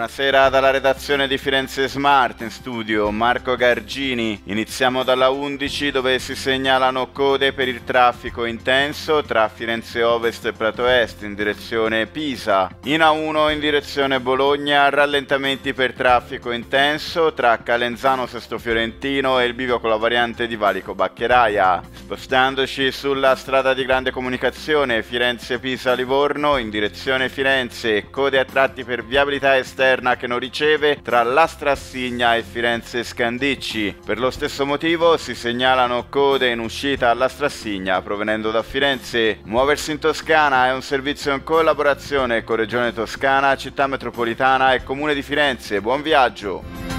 buonasera dalla redazione di Firenze Smart, in studio Marco Gargini. Iniziamo dalla 11 dove si segnalano code per il traffico intenso tra Firenze Ovest e Prato Est in direzione Pisa. In A1 in direzione Bologna rallentamenti per traffico intenso tra Calenzano Sesto Fiorentino e il bivio con la variante di Valico Baccheraia. Spostandoci sulla strada di grande comunicazione Firenze-Pisa-Livorno in direzione Firenze, code a tratti per viabilità esterna che non riceve tra Lastrassigna e Firenze Scandicci. Per lo stesso motivo si segnalano code in uscita alla Strassigna provenendo da Firenze. Muoversi in Toscana è un servizio in collaborazione con Regione Toscana, Città Metropolitana e Comune di Firenze. Buon viaggio!